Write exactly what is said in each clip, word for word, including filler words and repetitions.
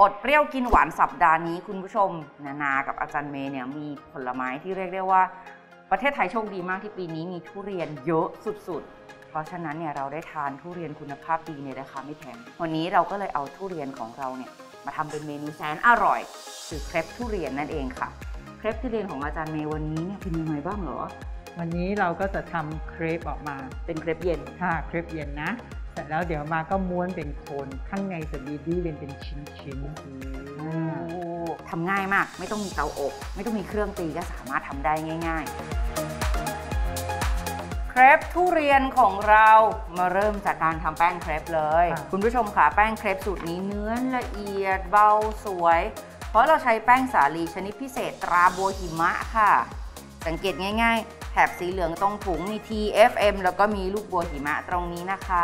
อดเปรี้ยวกินหวานสัปดาห์นี้คุณผู้ชมนานากับอาจารย์เมย์เนี่ยมีผลไม้ที่เรียกได้ว่าประเทศไทยโชคดีมากที่ปีนี้มีทุเรียนเยอะสุดๆเพราะฉะนั้นเนี่ยเราได้ทานทุเรียนคุณภาพดีในราคาไม่แพงวันนี้เราก็เลยเอาทุเรียนของเราเนี่ยมาทำเป็นเมนูแสนอร่อยคือเครปทุเรียนนั่นเองค่ะเครปทุเรียนของอาจารย์เมย์วันนี้เนี่ยเป็นยังไงบ้างเหรอวันนี้เราก็จะทำเครปออกมาเป็นเครปเย็นค่ะเครปเย็นนะเสร็จแล้วเดี๋ยวมาก็ม้วนเป็นโคนข้างในจะมีทุเรียนเป็นชิ้นๆทำง่ายมากไม่ต้องมีเตาอบไม่ต้องมีเครื่องตีก็สามารถทำได้ง่ายๆเครปทุเรียนของเรามาเริ่มจากการทำแป้งเครปเลยคุณผู้ชมค่ะแป้งเครปสูตรนี้เนื้อละเอียดเบาสวยเพราะเราใช้แป้งสาลีชนิดพิเศษตราบัวหิมะค่ะสังเกตง่ายๆแถบสีเหลืองตรงถุงมี ที เอฟ เอ็ม แล้วก็มีลูกบัวหิมะตรงนี้นะคะ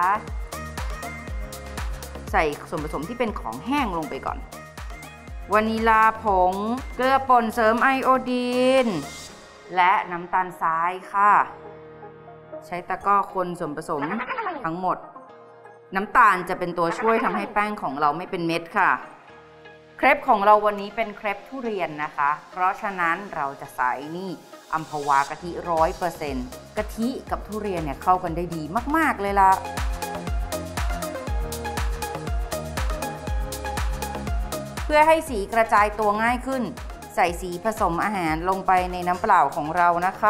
ใส่ส่วนผสมที่เป็นของแห้งลงไปก่อนวานิลาผงเกลือป่นเสริมไอโอดีนและน้ำตาลทรายค่ะใช้ตะกร้อคนส่วนผสมทั้งหมดน้ำตาลจะเป็นตัวช่วยทำให้แป้งของเราไม่เป็นเม็ดค่ะเครปของเราวันนี้เป็นเครปทุเรียนนะคะเพราะฉะนั้นเราจะใส่นี่อัมพวากะทิร้อยเปอร์เซ็นต์กะทิกับทุเรียนเนี่ยเข้ากันได้ดีมากๆเลยล่ะเพื่อให้สีกระจายตัวง่ายขึ้นใส่สีผสมอาหารลงไปในน้ำเปล่าของเรานะคะ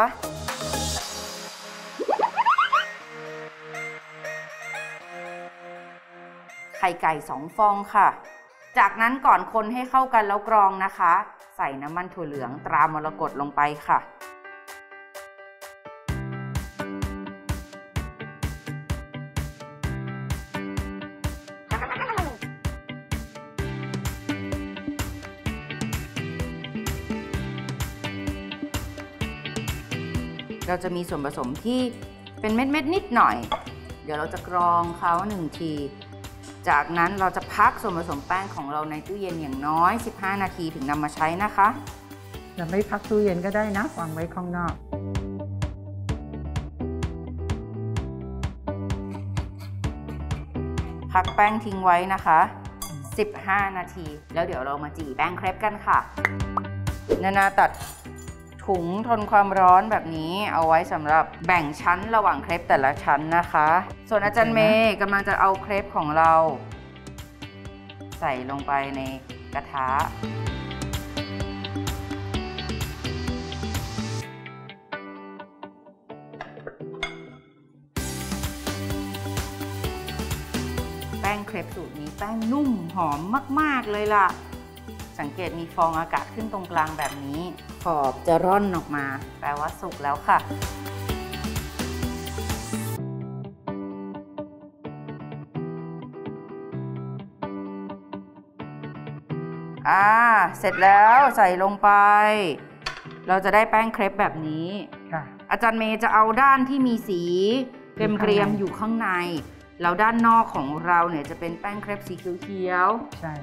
ไข่ไก่สองฟองค่ะจากนั้นก่อนคนให้เข้ากันแล้วกรองนะคะใส่น้ำมันถั่วเหลืองตรามรกตลงไปค่ะเราจะมีส่วนผสมที่เป็นเม็ดๆนิดหน่อยเดี๋ยวเราจะกรองเขาหนึ่งทีจากนั้นเราจะพักส่วนผสมแป้งของเราในตู้เย็นอย่างน้อยสิบห้านาทีถึงนำมาใช้นะคะจะไม่พักตู้เย็นก็ได้นะวางไว้ข้างนอกพักแป้งทิ้งไว้นะคะสิบห้านาทีแล้วเดี๋ยวเรามาจี่แป้งเครปกันค่ะนานาตัดถุงทนความร้อนแบบนี้เอาไว้สำหรับแบ่งชั้นระหว่างเครปแต่ละชั้นนะคะส่วนอาจารย์เมย์กำลังจะเอาเครปของเราใส่ลงไปในกระทะแป้งเครปสูตรนี้แป้งนุ่มหอมมากๆเลยล่ะสังเกตมีฟองอากาศขึ้นตรงกลางแบบนี้ขอบจะร่อนออกมาแปลว่าสุกแล้วค่ะอ่าเสร็จแล้วใส่ลงไปเราจะได้แป้งเครปแบบนี้ค่ะอาจารย์เมย์จะเอาด้านที่มีสีเกรียมๆอยู่ข้างในแล้วด้านนอกของเราเนี่ยจะเป็นแป้งเครปสีเขียวๆใช่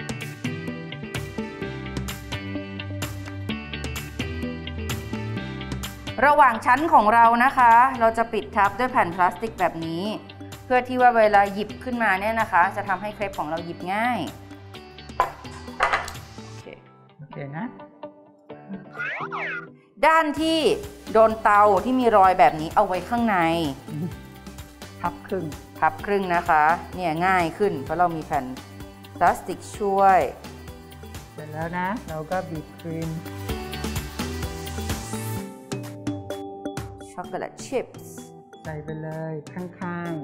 ระหว่างชั้นของเรานะคะเราจะปิดทับด้วยแผ่นพลาสติกแบบนี้เพื่อที่ว่าเวลาหยิบขึ้นมาเนี่ยนะคะจะทำให้เครปของเราหยิบง่ายโอเคโอเคนะด้านที่โดนเตาที่มีรอยแบบนี้เอาไว้ข้างในพับครึ่งพับครึ่งนะคะเนี่ยง่ายขึ้นเพราะเรามีแผ่นพลาสติกช่วยเสร็จแล้วนะเราก็บีบครีมช็อกโกแลตชิพส์ใส่ไปเลยข้าง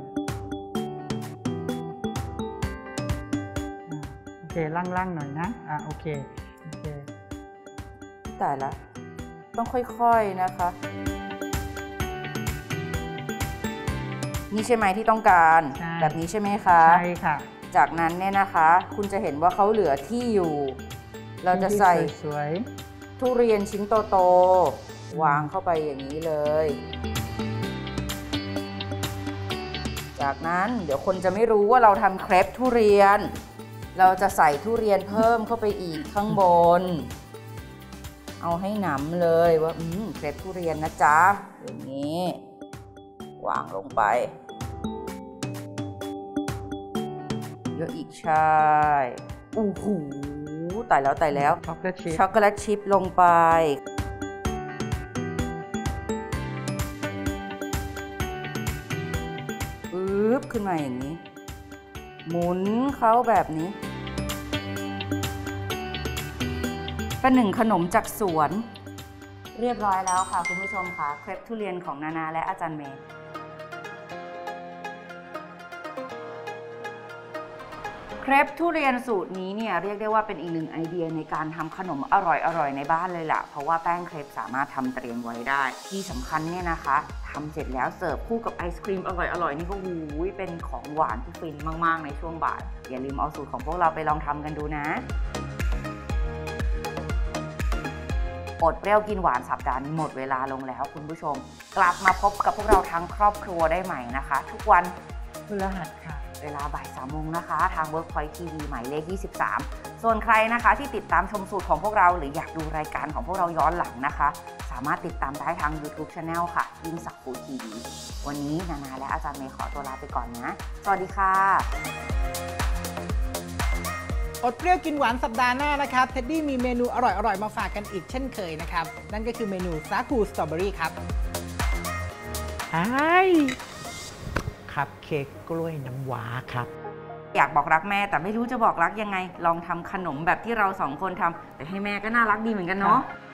ๆโอเคล่างๆหน่อยนะอ่ะโอเคโอเคแต่ละต้องค่อยๆนะคะนี่ใช่ไหมที่ต้องการแบบนี้ใช่ไหมคะใช่ค่ะจากนั้นเนี่ยนะคะคุณจะเห็นว่าเขาเหลือที่อยู่เราจะใส่สวยทุเรียนชิ้นโตๆวางเข้าไปอย่างนี้เลยจากนั้นเดี๋ยวคนจะไม่รู้ว่าเราทำเครปทุเรียนเราจะใส่ทุเรียนเพิ่มเข้าไปอีกข้างบนเอาให้หนำเลยว่าอืมเครปทุเรียนนะจ๊ะอย่างนี้วางลงไปเยอะอีกใช่โอ้โหตายแล้วตายแล้วช็อกโกแลตชิพช็อกโกแลตชิพลงไปปึ๊บขึ้นมาอย่างนี้ หมุนเขาแบบนี้ เป็นหนึ่งขนมจากสวน เรียบร้อยแล้วค่ะคุณผู้ชมค่ะเครปทุเรียนของนานาและอาจารย์เมย์เครปทุเรียนสูตรนี้เนี่ยเรียกได้ว่าเป็นอีกหนึ่งไอเดียในการทำขนมอร่อยๆในบ้านเลยล่ะเพราะว่าแป้งเครปสามารถทำเตรียมไว้ได้ที่สำคัญเนี่ยนะคะทำเสร็จแล้วเสิร์ฟคู่กับไอศครีมอร่อยๆนี่ก็หูยเป็นของหวานที่ฟินมากๆในช่วงบ่ายอย่าลืมเอาสูตรของพวกเราไปลองทำกันดูนะอดเปรี้ยวกินหวานสัปดาห์นี้หมดเวลาลงแล้วคุณผู้ชมกลับมาพบกับพวกเราทั้งครอบครัวได้ใหม่นะคะทุกวันพฤหัสค่ะเวลาบ่ายสามโมงนะคะทาง Workpoint ที วี หมายเลขยี่สิบสามส่วนใครนะคะที่ติดตามชมสูตรของพวกเราหรืออยากดูรายการของพวกเราย้อนหลังนะคะสามารถติดตามได้ทาง YouTube Channel ค่ะยิ่งศักดิ์ฟู้ดทีวีวันนี้นานาและอาจารย์เมย์ขอตัวลาไปก่อนนะสวัสดีค่ะอดเปรี้ยวกินหวานสัปดาห์หน้านะครับเท็ดดี้มีเมนูอร่อยๆมาฝากกันอีกเช่นเคยนะครับนั่นก็คือเมนูสาคูสตรอเบอรี่ครับไอ้คัพเค้กกล้วยน้ำว้าครับอยากบอกรักแม่แต่ไม่รู้จะบอกรักยังไงลองทำขนมแบบที่เราสองคนทำแต่ให้แม่ก็น่ารักดีเหมือนกันเนาะ